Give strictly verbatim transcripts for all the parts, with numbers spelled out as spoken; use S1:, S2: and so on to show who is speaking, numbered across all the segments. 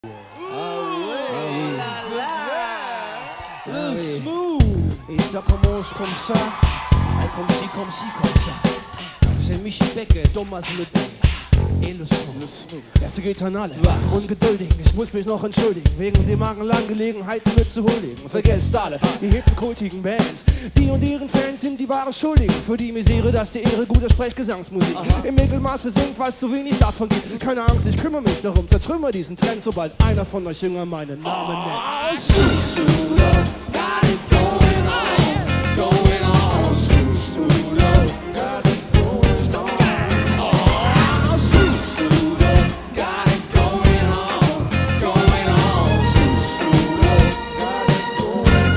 S1: Et ça commence comme ça, et comme si, comme si, comme ça. C'est Michi Becker, Thomas Le et le Smooth. Erste geht an alle, ungeduldig, ich muss mich noch entschuldigen, wegen den magenlangen Gelegenheiten mit zu huldigen. Vergesst alle, die hippen kultigen Bands, die und deren Fans sind die wahren Schuldigen. Für die Misere, dass die Ehre guter Sprechgesangsmusik Aha. im Mittelmaß versinkt, weil es zu wenig davon gibt. Keine Angst, ich kümmere mich darum, zertrümmer diesen Trend, sobald einer von euch Jünger meinen Namen nennt. Oh, Smooth, got it going on, going on, Smooth, Smooth, got it going on. Oh, Smooth, Smooth, got it going on, going on, Smooth, Smooth, got it going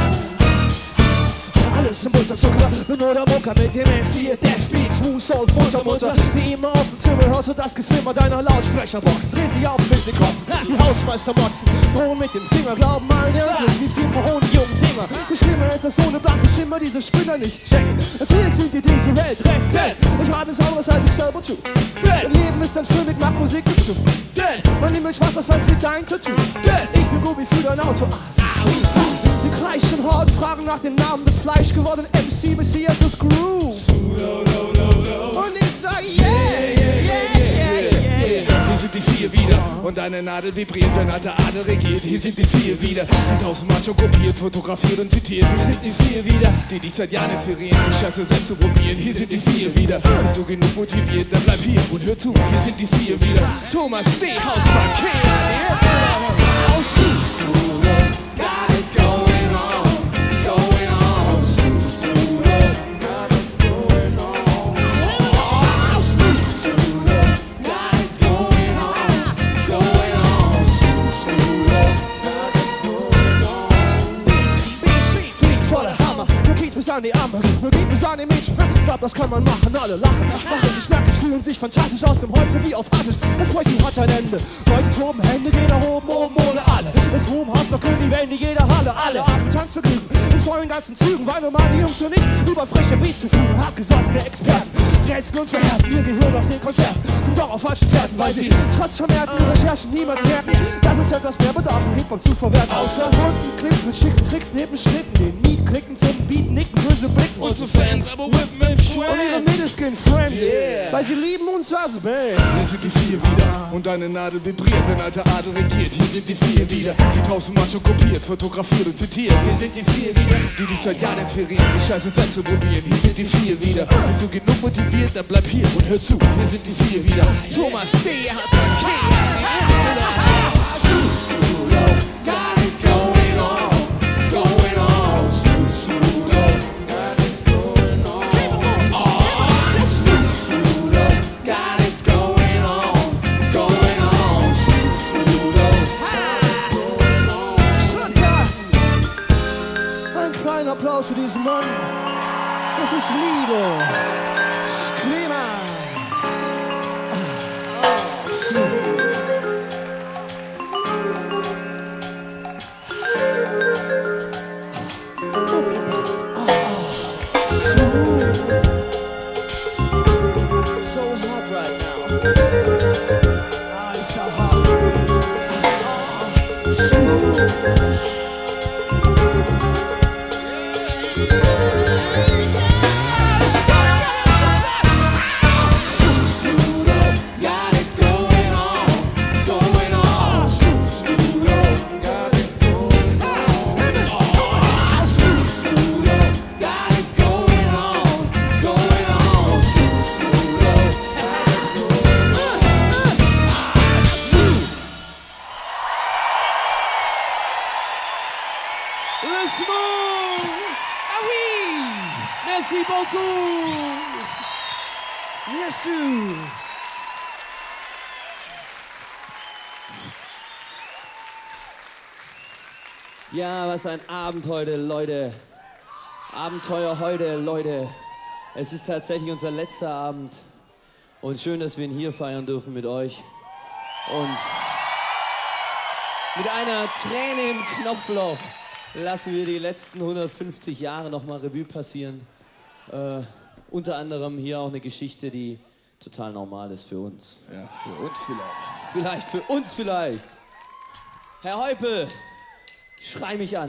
S1: on. Alles im Unterzucker, bin nur der Mucker mit dem M vier Deathbeat, Smooth Soul, Futtermutter. Wie immer auf dem Zimmer hörst du das Geflimmer deiner Lautsprecherbox. Dreh sie auf, bis sie kotzen, die Hausmeister motzen, drohen mit dem Finger, glauben allen Ernstes, wie viel verhohnen die jungen Dinger. Wie schlimmer ist das ohne blasse Schimmer, diese Spinner nicht checken. Es wir sind die diese Welt retten, denn ich rate es anderes als ich selber tu. Denn Leben ist ein Film, ich mach Musik dazu. Denn mein Image wasserfest wie dein Tattoo. Denn ich bin Gubi für dein Auto. Die gleichen Horden fragen nach dem Namen des fleischgewordenen M C Messias ist Groove. Und ich sag yeah, yeah, yeah, yeah, yeah.
S2: Hier sind die vier wieder und deine Nadel vibriert, wenn alter Adel regiert. Hier sind die vier wieder, die tausendmal schon kopiert, fotografiert und zitiert. Hier sind die vier wieder, die dich seit Jahren inspirieren, die Scheiße selbst zu probieren. Hier sind die vier wieder, bist du genug motiviert, dann bleib hier und hör zu. Hier sind die vier wieder, Thomas D. Hausmann, K. Aus got it going on, going on, Smooth, Smooth, got it going on. Oh, Smooth, Smooth, got it going on, going on, Smooth, Smooth, got it going on.
S1: Beats, Beats, Beats, Beats voller Hammer, von Kiez bis an die Amber, von Beat bis an die Mädchen. Glaub, das kann man machen, alle lachen, machen sich nackig, fühlen sich fantastisch aus dem Häuschen wie auf Haschisch. Das Päuschen hat ein Ende, Leute toben, Hände gehen nach oben, oben ohne alle. Das Ruhmhaus noch können die Wände jeder Halle, alle haben Tanzvergnügen in vollen ganzen Zügen, weil normale Jungs und ich über frische Beats verfügen. Hartgesottene Experten, rätseln und verhärten ihr Gehirn auf den Konzerten, sind doch auf falschen Pferden, weil sie trotz vermehrten Recherchen niemals merken, dass es etwas mehr bedarf, um Hip-Hop zu verwerten. Außer runden Clips mit schicken Tricks, neben Schnitten, den Miet klicken zum Beat, nicken, böse blicken
S2: Unsere Fans, aber whippen im Schwert.
S1: Und ihre Middleskin Friends, yeah. Weil sie lieben uns als Band.
S2: Hier sind die vier wieder und deine Nadel vibriert, wenn alter Adel regiert. Hier sind die vier wieder, die tausendmal schon kopiert, fotografiert und zitiert. Hier sind die vier wieder, die dich seit Jahren inspirieren, die Scheiße selbst zu probieren. Hier sind die vier wieder, bist du genug motiviert, dann bleib hier und hör zu. Hier sind die vier wieder, Thomas D. hat ein K. Got it going on, going on, Smooth, Smooth, got it going on. Oh, Smooth, Smooth, got it going on, going on, Smooth, Smooth, got it going on.
S1: Ein kleiner Applaus für diesen Mann. Das ist Lido Screamer. Oh, smooth. So hot right now. Ah, it's so hot. Ah, smooth.
S3: Le Smooth! Ah oui! Merci beaucoup!
S1: Merci!
S3: Ja, was ein Abend heute, Leute. Abenteuer heute, Leute. Es ist tatsächlich unser letzter Abend. Und schön, dass wir ihn hier feiern dürfen mit euch. Und mit einer Träne im Knopfloch lassen wir die letzten hundertfünfzig Jahre noch mal Revue passieren. Äh, unter anderem hier auch eine Geschichte, die total normal ist für uns.
S2: Ja, für uns vielleicht.
S3: Vielleicht für uns vielleicht. Herr Heupel, schrei mich an.